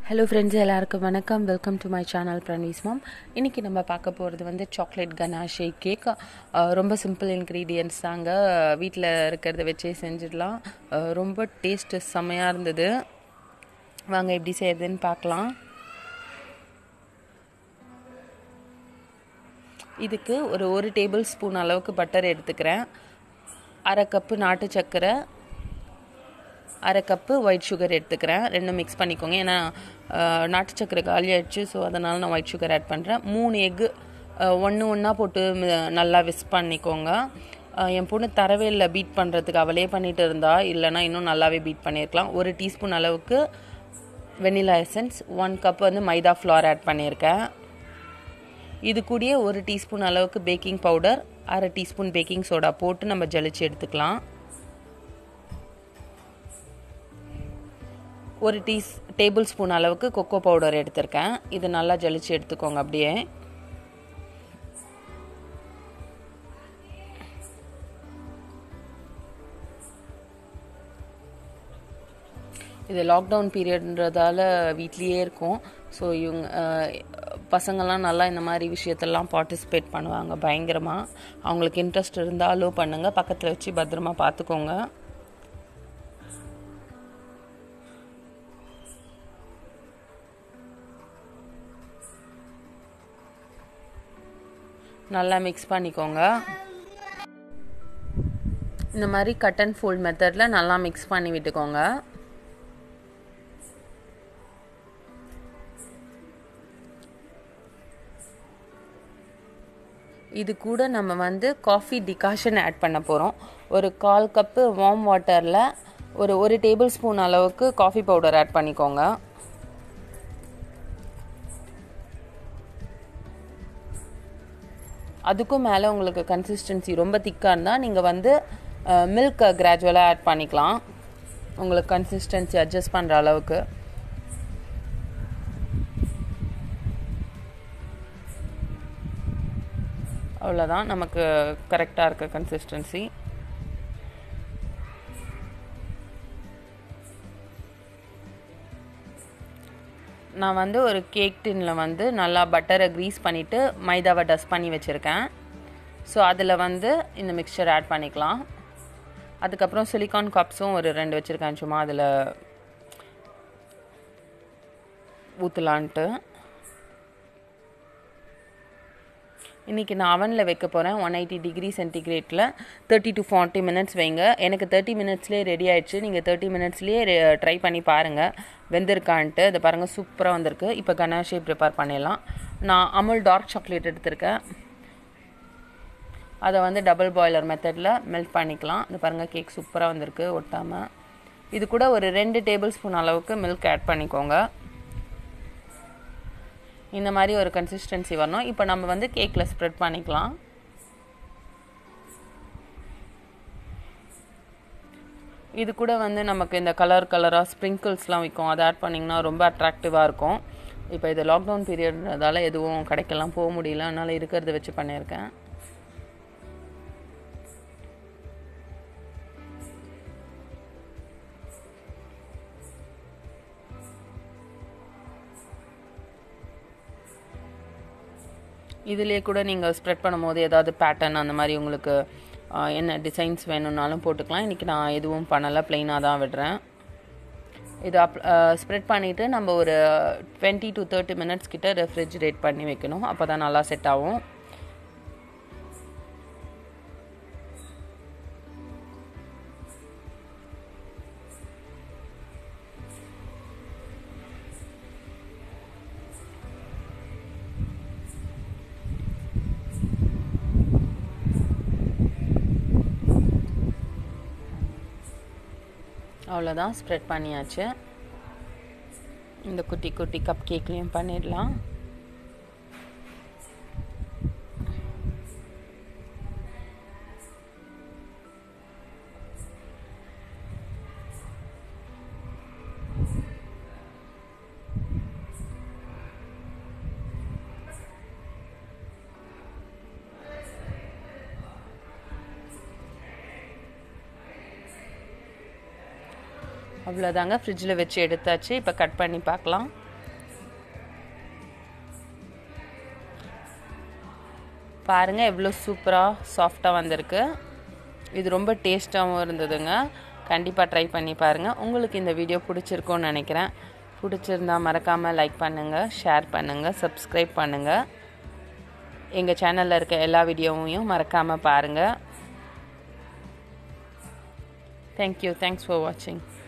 Hello friends, எல்லாருக்கும் வணக்கம். Welcome to my channel Pranavi's Mom. இன்றைக்கி நம்ம பார்க்க போகிறது வந்து சாக்லேட் கனாஷே கேக். ரொம்ப சிம்பிள் இன்க்ரீடியன்ட்ஸ் தாங்க, வீட்டில் இருக்கிறத வச்சே செஞ்சிடலாம். ரொம்ப டேஸ்ட்டு செம்மையாக இருந்தது. வாங்க எப்படி செய்யறதுன்னு பார்க்கலாம். இதுக்கு ஒரு டேபிள் ஸ்பூன் அளவுக்கு பட்டர் எடுத்துக்கிறேன். அரை கப்பு நாட்டு சர்க்கரை, அரை கப்பு ஒயிட் சுகர் எடுத்துக்கிறேன். ரெண்டும் மிக்ஸ் பண்ணிக்கோங்க. ஏன்னா நாட்டு சர்க்கரை காலி ஆயிடுச்சு, ஸோ அதனால் நான் ஒயிட் சுகர் ஆட் பண்ணுறேன். 3 எக்கு ஒன்றா போட்டு நல்லா விஸ்க் பண்ணிக்கோங்க. என் பொண்ணு தரவேல பீட் பண்ணுறதுக்கு அவளே பண்ணிட்டு இருந்தா, இல்லைனா இன்னும் நல்லாவே பீட் பண்ணியிருக்கலாம். 1 டீஸ்பூன் அளவுக்கு வெனிலா எசன்ஸ், 1 கப் வந்து மைதா ஃப்ளார் ஆட் பண்ணியிருக்கேன். இது கூடயே 1 டீஸ்பூன் அளவுக்கு பேக்கிங் பவுடர், அரை டீஸ்பூன் பேக்கிங் சோடா போட்டு நம்ம ஜலிச்சு எடுத்துக்கலாம். 1 டேபிள் ஸ்பூன் அளவுக்கு கொக்கோ பவுடர் எடுத்திருக்கேன். இது நல்லா ஜலிச்சு எடுத்துக்கோங்க. அப்படியே இது லாக்டவுன் பீரியட்ன்றதால வீட்லேயே இருக்கும். ஸோ இவங்க பசங்கள்லாம் நல்லா இந்த மாதிரி விஷயத்தெல்லாம் பார்ட்டிசிபேட் பண்ணுவாங்க பயங்கரமாக. அவங்களுக்கு இன்ட்ரெஸ்ட் இருந்தாலும் பண்ணுங்கள், பக்கத்தில் வச்சு பத்திரமா பார்த்துக்கோங்க. நல்லா மிக்ஸ் பண்ணிக்கோங்க. இந்த மாதிரி கட் அண்ட் ஃபோல்ட் மெத்தடில் நல்லா மிக்ஸ் பண்ணி விட்டுக்கோங்க. இது கூட நம்ம வந்து காஃபி டிகாஷன் ஆட் பண்ண போகிறோம். ஒரு 1/4 கப்பு வார்ம் வாட்டரில் ஒரு டேபிள் ஸ்பூன் அளவுக்கு காஃபி பவுடர் ஆட் பண்ணிக்கோங்க. அதுக்கும் மேலே உங்களுக்கு கன்சிஸ்டன்சி ரொம்ப திக்காக இருந்தால் நீங்கள் வந்து மில்கை கிராஜுவலாக ஆட் பண்ணிக்கலாம், உங்களுக்கு கன்சிஸ்டன்சி அட்ஜஸ்ட் பண்ணுற அளவுக்கு. அவ்வளோதான், நமக்கு கரெக்டாக இருக்க கன்சிஸ்டன்சி. நான் வந்து ஒரு கேக் டின்னில் வந்து நல்லா பட்டரை க்ரீஸ் பண்ணிவிட்டு மைதாவை டஸ்ட் பண்ணி வச்சுருக்கேன். ஸோ அதில் வந்து இந்த மிக்சர் ஆட் பண்ணிக்கலாம். அதுக்கப்புறம் சிலிக்கான் கப்ஸும் ஒரு 2 வச்சுருக்கேன், சும்மா அதில் ஊற்றலான்ட்டு. இன்றைக்கி நான் அவனில் வைக்க போகிறேன். 180 டிகிரி சென்டிகிரேட்டில் 30 to 40 மினிட்ஸ் வைங்க. எனக்கு 30 மினிட்ஸ்லேயே ரெடி ஆகிடுச்சு. நீங்கள் 30 மினிட்ஸ்லேயே ட்ரை பண்ணி பாருங்கள் வெந்திருக்கான்ட்டு. அதை பாருங்கள், சூப்பராக வந்திருக்கு. இப்போ கனாஷே ப்ரிப்பேர் பண்ணிடலாம். நான் அமுல் டார்க் சாக்லேட் எடுத்திருக்கேன். அதை வந்து டபுள் பாய்லர் மெத்தடில் மெல்ட் பண்ணிக்கலாம். இந்த பாருங்கள், கேக் சூப்பராக வந்திருக்கு ஒட்டாமல். இது கூட ஒரு 2 டேபிள் ஸ்பூன் அளவுக்கு மில்க் ஆட் பண்ணிக்கோங்க. இந்த மாதிரி ஒரு கன்சிஸ்டன்சி வரணும். இப்போ நம்ம வந்து கேக்கில் ஸ்ப்ரெட் பண்ணிக்கலாம். இது கூட வந்து நமக்கு இந்த கலராக ஸ்ப்ரிங்கிள்ஸ்லாம் விற்கும், அதை ஆட் பண்ணிங்கன்னா ரொம்ப அட்ராக்டிவாக இருக்கும். இப்போ இது லாக்டவுன் பீரியட்ன்றதால எதுவும் கடைக்கெல்லாம் போக முடியல, அதனால் இருக்கிறத வச்சு பண்ணியிருக்கேன். இதிலே கூட நீங்கள் ஸ்ப்ரெட் பண்ணும்போது ஏதாவது பேட்டர்ன் அந்த மாதிரி உங்களுக்கு என்ன டிசைன்ஸ் வேணும்னாலும் போட்டுக்கலாம். இன்றைக்கி நான் எதுவும் பண்ணலை, ப்ளெயினாக தான் விடுறேன். இது ஸ்ப்ரெட் பண்ணிவிட்டு நம்ம ஒரு 20 to 30 மினிட்ஸ் கிட்ட ரெஃப்ரிஜரேட் பண்ணி வைக்கணும். அப்போ தான் நல்லா செட் ஆகும். அவ்வளோதான், ஸ்ப்ரெட் பண்ணியாச்சு. இந்த குட்டி குட்டி கப் கேக்லேயும் பண்ணிடலாம். அவ்வளோதாங்க, ஃப்ரிட்ஜில் வச்சு எடுத்தாச்சு. இப்போ கட் பண்ணி பார்க்கலாம். பாருங்கள் எவ்வளோ சூப்பராக சாஃப்டாக வந்திருக்கு. இது ரொம்ப டேஸ்ட்டாகவும் இருந்ததுங்க. கண்டிப்பாக ட்ரை பண்ணி பாருங்கள். உங்களுக்கு இந்த வீடியோ பிடிச்சிருக்கும்னு நினைக்கிறேன். பிடிச்சிருந்தா மறக்காமல் லைக் பண்ணுங்கள், ஷேர் பண்ணுங்கள், சப்ஸ்கிரைப் பண்ணுங்கள். எங்கள் சேனலில் இருக்க எல்லா வீடியோவையும் மறக்காமல் பாருங்கள். தேங்க்யூ. தேங்க்ஸ் ஃபார் வாட்சிங்.